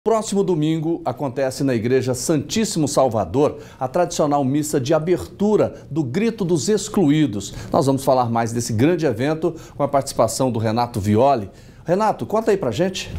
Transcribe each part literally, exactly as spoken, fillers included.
Próximo domingo acontece na Igreja Santíssimo Salvador a tradicional missa de abertura do Grito dos Excluídos. Nós vamos falar mais desse grande evento com a participação do Renato Violi. Renato, conta aí pra gente.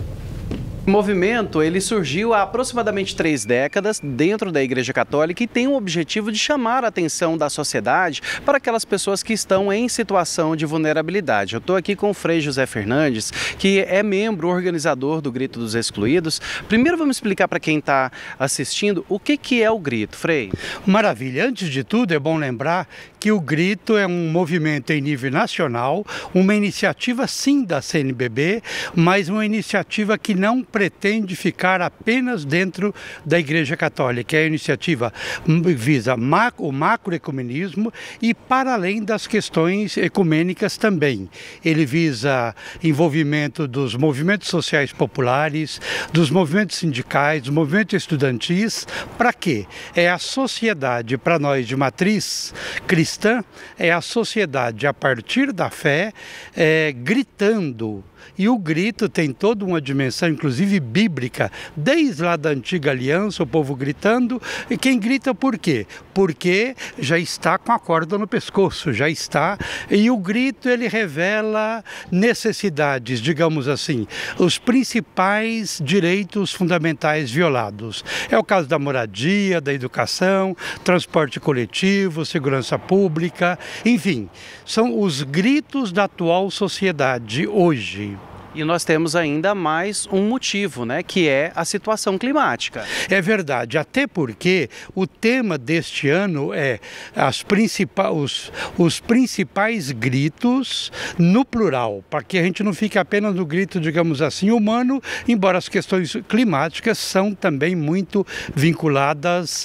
O movimento ele surgiu há aproximadamente três décadas dentro da Igreja Católica e tem o objetivo de chamar a atenção da sociedade para aquelas pessoas que estão em situação de vulnerabilidade. Eu estou aqui com o Frei José Fernandes, que é membro organizador do Grito dos Excluídos. Primeiro vamos explicar para quem está assistindo o que, que é o Grito, Frei. Maravilha. Antes de tudo é bom lembrar que o Grito é um movimento em nível nacional, uma iniciativa sim da C N B B, mas uma iniciativa que não pretende ficar apenas dentro da Igreja Católica. A iniciativa visa o macroecumenismo e para além das questões ecumênicas também. Ele visa envolvimento dos movimentos sociais populares, dos movimentos sindicais, dos movimentos estudantis. Para quê? É a sociedade, para nós de matriz cristã, é a sociedade a partir da fé, é, gritando. E o grito tem toda uma dimensão, inclusive bíblica, desde lá da antiga aliança, o povo gritando. E quem grita por quê? Porque já está com a corda no pescoço, já está. E o grito ele revela necessidades, digamos assim, os principais direitos fundamentais violados. É o caso da moradia, da educação, transporte coletivo, segurança pública, enfim, são os gritos da atual sociedade hoje. E nós temos ainda mais um motivo, né, que é a situação climática. É verdade, até porque o tema deste ano é as principais, os, os principais gritos no plural, para que a gente não fique apenas no grito, digamos assim, humano, embora as questões climáticas são também muito vinculadas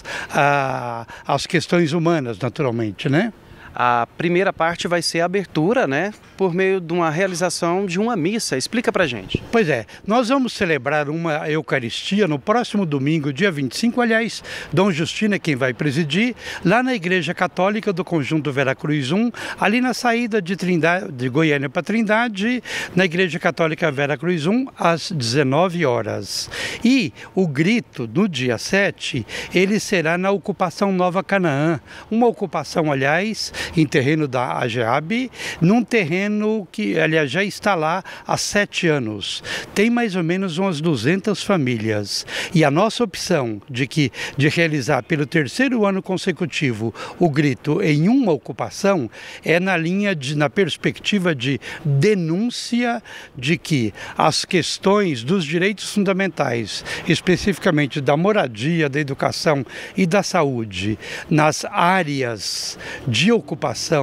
a, às questões humanas, naturalmente, né? A primeira parte vai ser a abertura, né, por meio de uma realização de uma missa. Explica pra gente. Pois é, nós vamos celebrar uma Eucaristia no próximo domingo, dia vinte e cinco, aliás, Dom Justino é quem vai presidir, lá na Igreja Católica do Conjunto Vera Cruz um, ali na saída de, Trindade, de Goiânia para Trindade, na Igreja Católica Vera Cruz um, às dezenove horas. E o grito, no dia sete, ele será na ocupação Nova Canaã, uma ocupação, aliás, em terreno da AGEAB, num terreno que, aliás, já está lá há sete anos. Tem mais ou menos umas duzentas famílias. E a nossa opção de, que, de realizar pelo terceiro ano consecutivo o grito em uma ocupação é na linha, de, na perspectiva de denúncia de que as questões dos direitos fundamentais, especificamente da moradia, da educação e da saúde, nas áreas de ocupação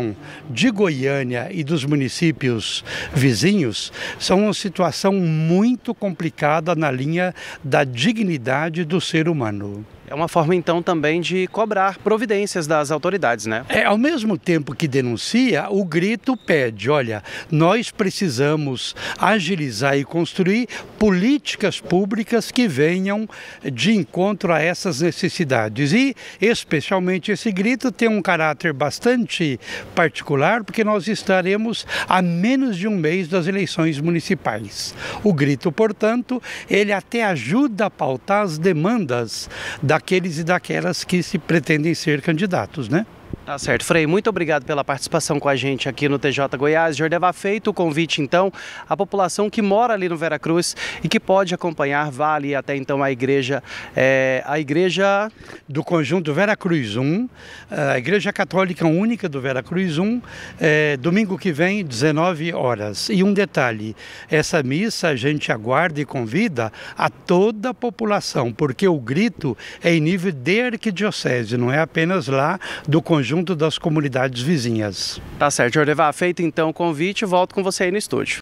de Goiânia e dos municípios vizinhos, são uma situação muito complicada na linha da dignidade do ser humano. É uma forma, então, também de cobrar providências das autoridades, né? É, ao mesmo tempo que denuncia, o grito pede, olha, nós precisamos agilizar e construir políticas públicas que venham de encontro a essas necessidades. E, especialmente, esse grito tem um caráter bastante particular, porque nós estaremos a menos de um mês das eleições municipais. O grito, portanto, ele até ajuda a pautar as demandas da daqueles e daquelas que se pretendem ser candidatos, né? Tá certo, Frei, muito obrigado pela participação com a gente aqui no T J Goiás. Já deva feito o convite, então, à população que mora ali no Vera Cruz e que pode acompanhar, vá ali até então a igreja, é, a igreja do Conjunto Vera Cruz um, a Igreja Católica Única do Vera Cruz um, é, domingo que vem, dezenove horas. E um detalhe, essa missa a gente aguarda e convida a toda a população, porque o grito é em nível de arquidiocese, não é apenas lá do Conjunto junto das comunidades vizinhas. Tá certo, Jordevar, feito então o convite, volto com você aí no estúdio.